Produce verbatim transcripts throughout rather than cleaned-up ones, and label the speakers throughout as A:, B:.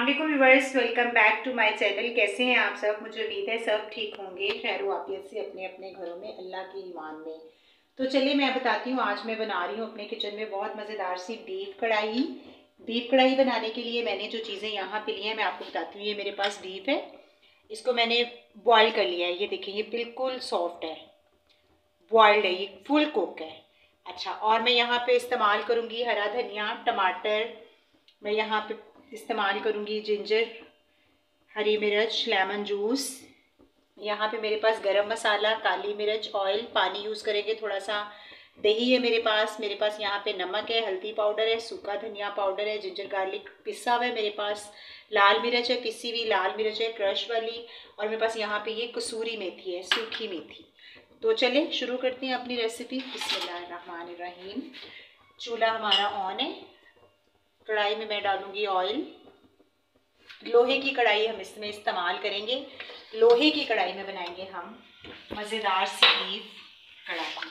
A: वालेकुम viewers, welcome back to my channel. कैसे हैं आप सब? मुझे उम्मीद है सब ठीक होंगे, खैर वाफियत से अपने अपने घरों में, अल्लाह की ईमान में। तो चलिए मैं बताती हूँ, आज मैं बना रही हूँ अपने किचन में बहुत मज़ेदार सी बीफ कढ़ाई। बीफ कढ़ाई बनाने के लिए मैंने जो चीज़ें यहाँ पे ली हैं मैं आपको बताती हूँ। ये मेरे पास बीफ है, इसको मैंने बॉयल कर लिया है। ये देखिए, ये बिल्कुल सॉफ्ट है, बॉयल्ड है, ये फुल कुक है। अच्छा, और मैं यहाँ पे इस्तेमाल करूँगी हरा धनिया, टमाटर, मैं यहाँ पे इस्तेमाल करूँगी जिंजर, हरी मिर्च, लेमन जूस। यहाँ पे मेरे पास गरम मसाला, काली मिर्च, ऑयल, पानी यूज़ करेंगे थोड़ा सा। दही है मेरे पास, मेरे पास यहाँ पे नमक है, हल्दी पाउडर है, सूखा धनिया पाउडर है, जिंजर गार्लिक पिसा हुआ है मेरे पास, लाल मिर्च है, पिसी हुई लाल मिर्च है क्रश वाली, और मेरे पास यहाँ पे ये कसूरी मेथी है, सूखी मेथी। तो चले शुरू करते हैं अपनी रेसिपी। बिस्मिल्लाहिर्रहमानिर्रहीम। चूल्हा हमारा ऑन है, कढ़ाई में मैं डालूंगी ऑयल। लोहे की कढ़ाई हम इसमें इस्तेमाल करेंगे, लोहे की कढ़ाई में बनाएंगे हम मज़ेदार सी बीफ कढ़ाई।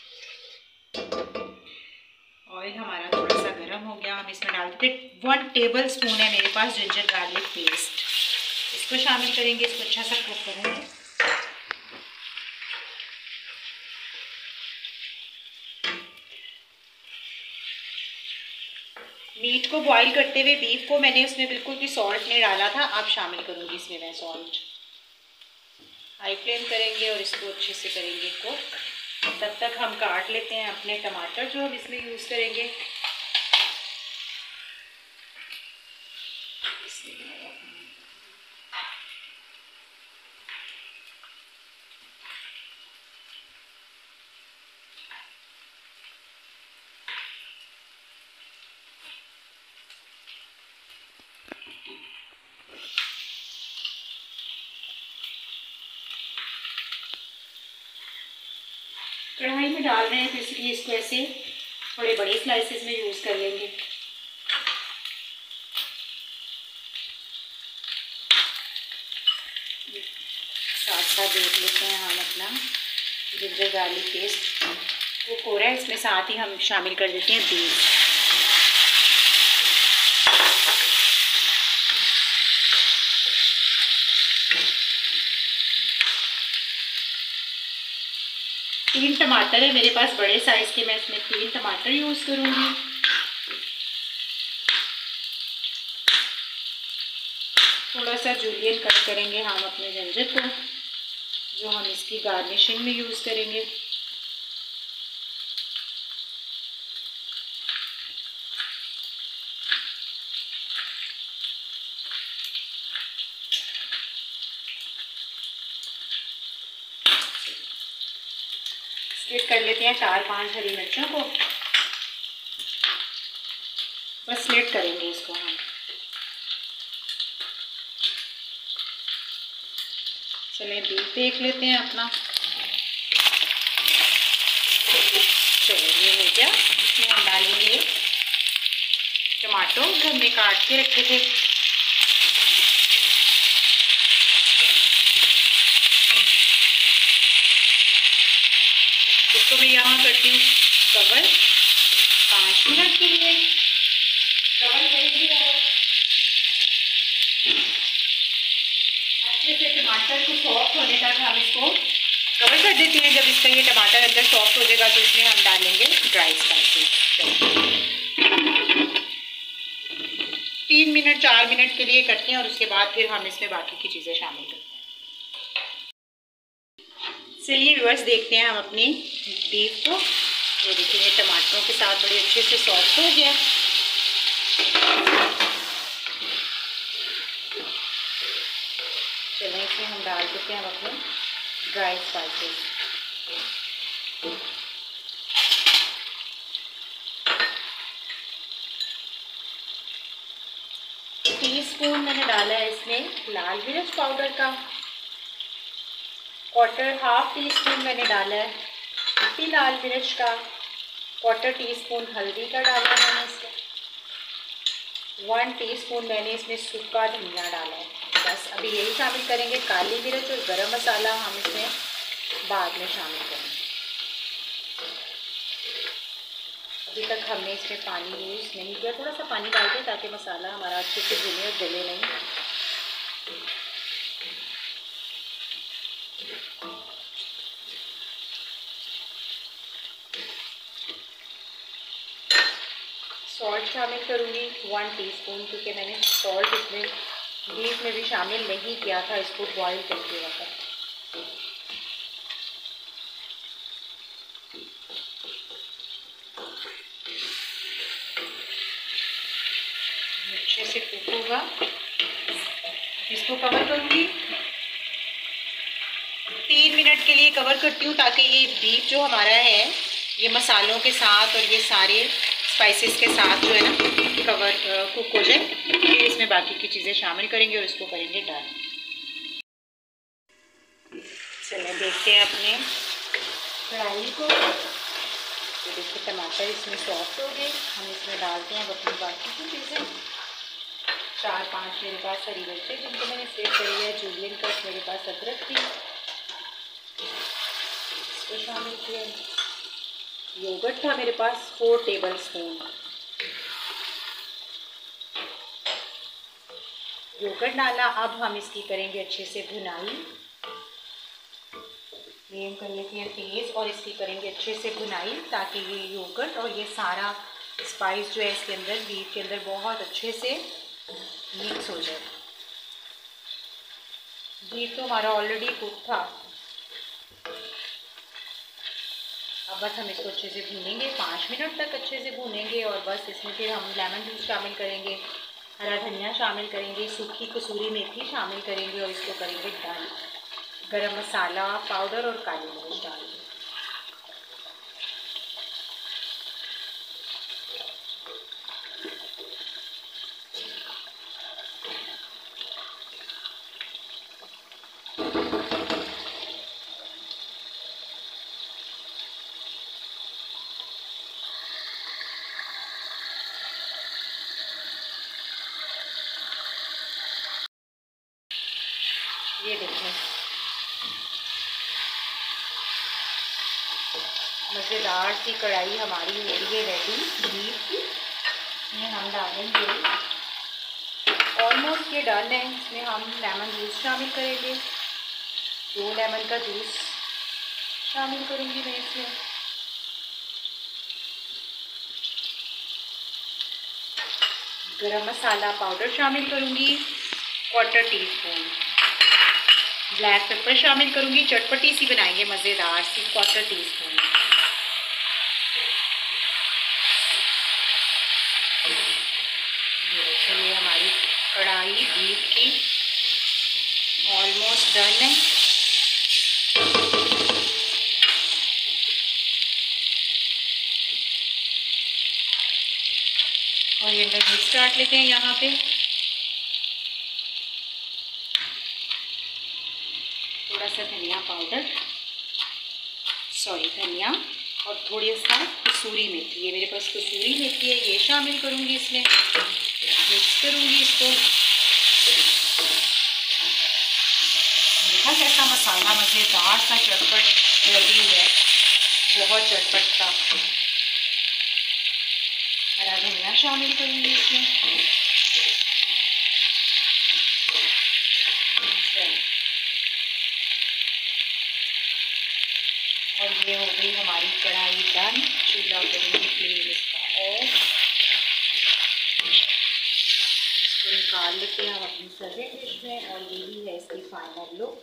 A: ऑयल हमारा थोड़ा सा गर्म हो गया, हम इसमें डाल देते वन टेबल स्पून है मेरे पास जिंजर गार्लिक पेस्ट, इसको शामिल करेंगे, इसको अच्छा सा कुक करेंगे। मीट को बॉईल करते हुए बीफ को मैंने उसमें बिल्कुल भी सॉल्ट नहीं डाला था, अब शामिल करूँगी इसमें मैं सॉल्ट। हाई फ्लेम करेंगे और इसको अच्छे से करेंगे कुक। तब तक हम काट लेते हैं अपने टमाटर जो हम इसमें यूज़ करेंगे। कढ़ाई में डाल रहे हैं तो इसलिए इसको ऐसे थोड़े बड़े स्लाइसेस में यूज़ कर लेंगे। साथ साथ देख लेते हैं हम अपना जिंजर गार्लिक पेस्ट कुक हो रहा है, इसमें साथ ही हम शामिल कर देते हैं बीफ। तीन टमाटर है मेरे पास बड़े साइज के, मैं इसमें तीन टमाटर यूज़ करूँगी। थोड़ा सा जूलियन कट करेंगे हम अपने जिंजर को, जो हम इसकी गार्निशिंग में यूज़ करेंगे। स्लिट कर लेते हैं चार पांच हरी मिर्चों को, बस स्लिट करेंगे इसको हम। चलिए बीफ देख लेते हैं अपना। चलिए ये हो गया, इसमें हम डालेंगे टमाटो जो हमने काट के रखे थे। इसको मैं यहाँ करती हूँ कवर पाँच मिनट के लिए। कवर करेंगे और अच्छे से टमाटर को सॉफ्ट होने तक हम इसको कवर कर देते हैं। जब इसका ये टमाटर अंदर सॉफ्ट हो जाएगा तो इसमें हम डालेंगे ड्राई स्पाइसेस। तीन मिनट चार मिनट के लिए करते हैं और उसके बाद फिर हम इसमें बाकी की चीज़ें शामिल करते हैं। चलिए व्यूअर्स देखते हैं हम अपनी बीफ को। ये देखिए, ये टमाटरों के साथ बड़े अच्छे से सॉफ्ट हो गया। चलिए इसमें हम डाल देते हैं अपने ड्राई स्पाइसेस। टीस्पून मैंने डाला है इसमें लाल मिर्च पाउडर का, क्वार्टर हाफ टी स्पून मैंने डाला है पिसी लाल मिर्च का, क्वार्टर टी स्पून हल्दी का डाला है मैंने इसमें, वन टीस्पून मैंने इसमें सूखा धनिया डाला है। बस अभी यही शामिल करेंगे। काली मिर्च और गरम मसाला हम इसमें बाद में शामिल करेंगे। अभी तक हमने इसमें पानी यूज़ नहीं किया, थोड़ा सा पानी डालते हैं ताकि मसाला हमारा अच्छे से भुने और जले नहीं। सॉल्ट शामिल करूँगी वन टीस्पून, क्योंकि मैंने सॉल्ट इसमें बीफ में भी शामिल नहीं किया था इसको बॉईल करते वक्त। अच्छे से कुक होगा, इसको कवर करूँगी तीन मिनट के लिए कवर करती हूँ, ताकि ये बीफ जो हमारा है ये मसालों के साथ और ये सारे स्पाइसेस के साथ जो है ना कवर कुक हो जाए। फिर इसमें बाकी की चीज़ें शामिल करेंगे और इसको करेंगे डाल। चलिए देखते हैं अपने कढ़ाई को। तो देखिए टमाटर इसमें सॉफ्ट हो गए, हम इसमें डालते हैं अपनी बाकी की चीज़ें। चार पांच मेरे पास हरी मिर्चें जिनको मैंने सेव करी है, जूलियन कट मेरे पास अदरक थी, इसको शामिल किया। योगर्ट था मेरे पास फोर टेबल स्पून, योगर्ट डाला। अब हम इसकी करेंगे अच्छे से भुनाई, फ्लेम कर लेते हैं तेज़ और इसकी करेंगे अच्छे से भुनाई, ताकि ये योगर्ट और ये सारा स्पाइस जो है इसके अंदर बीफ के अंदर बहुत अच्छे से मिक्स हो जाए। बीफ तो हमारा ऑलरेडी कुक था, अब बस हम इसको अच्छे से भूनेंगे, पाँच मिनट तक अच्छे से भूनेंगे। और बस इसमें फिर हम लेमन जूस शामिल करेंगे, हरा धनिया शामिल करेंगे, सूखी कसूरी मेथी शामिल करेंगे और इसको करेंगे डाल, गरम मसाला पाउडर और काली मिर्च डालेंगे। ये देखें मज़ेदार सी कढ़ाई हमारी हो रही है रेडी बीफ की। इसमें हम डालेंगे, ऑलमोस्ट ये डन है, इसमें हम लेमन जूस शामिल करेंगे, दो लेमन का जूस शामिल करूँगी मैं इसमें। गरम मसाला पाउडर शामिल करूँगी quarter teaspoon, black pepper शामिल करूँगी, चटपटी सी बनाएंगे मज़ेदार सी, क्वार्टर टी स्पून। ये हमारी कढ़ाई बीफ की ऑलमोस्ट डन है। और ये अंदर मिक्स काट लेते हैं यहाँ पे, थोड़ा सा धनिया पाउडर, सॉरी धनिया और थोड़ी सा कसूरी मेथी, ये मेरे पास कसूरी मेथी है, ये शामिल करूँगी इसमें, मिक्स करूँगी इसको। देखा कैसा मसाला मज़ेदार सा चटपट रेडी है, बहुत चटपट सा। हरा धनिया शामिल करूँगी इसमें। और ये हो गई हमारी कढ़ाई डन। चूल्हा करेंगे फ्लेम इसका ऑफ, इसको निकाल लेते हैं हम अपनी सर्विंग डिश में। और ये ही है इसकी फाइनल लुक।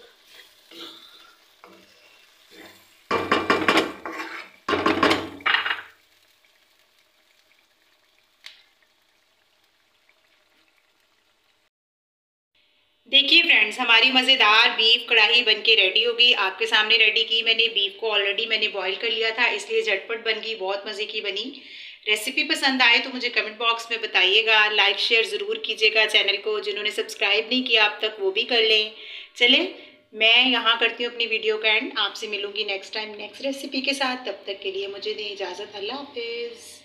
A: देखिए फ्रेंड्स, हमारी मज़ेदार बीफ कढ़ाई बनके रेडी हो गई, आपके सामने रेडी की मैंने। बीफ को ऑलरेडी मैंने बॉईल कर लिया था, इसलिए झटपट बन गई, बहुत मज़े की बनी। रेसिपी पसंद आए तो मुझे कमेंट बॉक्स में बताइएगा, लाइक शेयर ज़रूर कीजिएगा। चैनल को जिन्होंने सब्सक्राइब नहीं किया अब तक वो भी कर लें। चलें, मैं यहाँ करती हूँ अपनी वीडियो का एंड, आपसे मिलूँगी नेक्स्ट टाइम नेक्स्ट रेसिपी के साथ। तब तक के लिए मुझे दें इजाज़त, अल्लाह हाफिज़।